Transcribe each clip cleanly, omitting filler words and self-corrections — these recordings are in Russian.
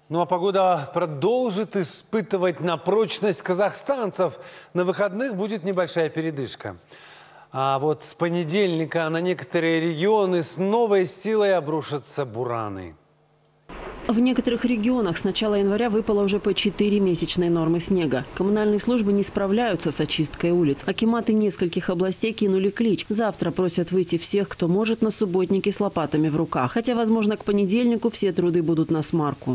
Ну а погода продолжит испытывать на прочность казахстанцев. На выходных будет небольшая передышка. А вот с понедельника на некоторые регионы с новой силой обрушатся бураны. В некоторых регионах с начала января выпало уже по 4 месячные нормы снега. Коммунальные службы не справляются с очисткой улиц. Акиматы нескольких областей кинули клич. Завтра просят выйти всех, кто может, на субботники с лопатами в руках. Хотя, возможно, к понедельнику все труды будут на смарку.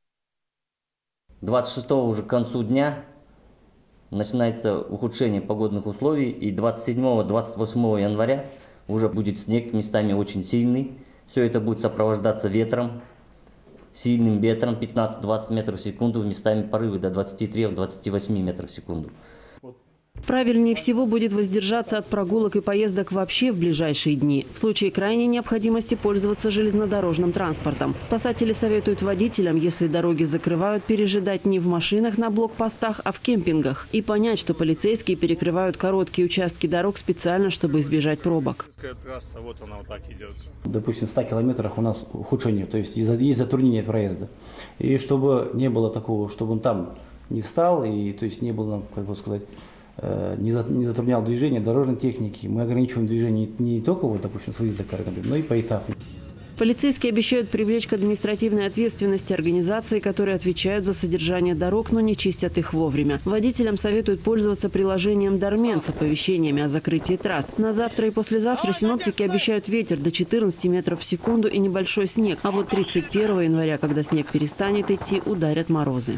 26-го уже к концу дня начинается ухудшение погодных условий. И 27-28 января уже будет снег, местами очень сильный. Все это будет сопровождаться ветром. Сильным ветром 15-20 метров в секунду, местами порывы до 23-28 метров в секунду. Правильнее всего будет воздержаться от прогулок и поездок вообще в ближайшие дни. В случае крайней необходимости пользоваться железнодорожным транспортом. Спасатели советуют водителям, если дороги закрывают, пережидать не в машинах на блокпостах, а в кемпингах. И понять, что полицейские перекрывают короткие участки дорог специально, чтобы избежать пробок. Трасса, вот она вот так идет. Допустим, в 100 километрах у нас ухудшение, то есть есть затруднение от проезда. И чтобы не было такого, чтобы он там не встал, и то есть не было, как бы сказать, не затруднял движение дорожной техники. Мы ограничиваем движение не только, вот, допустим, с выезда к Караганде, но и поэтапно. Полицейские обещают привлечь к административной ответственности организации, которые отвечают за содержание дорог, но не чистят их вовремя. Водителям советуют пользоваться приложением «Дармен» с оповещениями о закрытии трасс. На завтра и послезавтра синоптики обещают ветер до 14 метров в секунду и небольшой снег. А вот 31 января, когда снег перестанет идти, ударят морозы.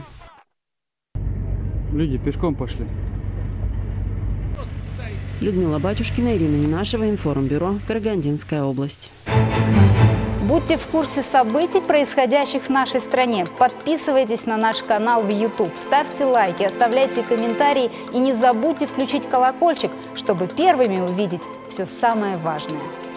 Люди пешком пошли. Людмила Батюшкина, Ирина Ненашева, Информбюро, Карагандинская область. Будьте в курсе событий, происходящих в нашей стране. Подписывайтесь на наш канал в YouTube, ставьте лайки, оставляйте комментарии и не забудьте включить колокольчик, чтобы первыми увидеть все самое важное.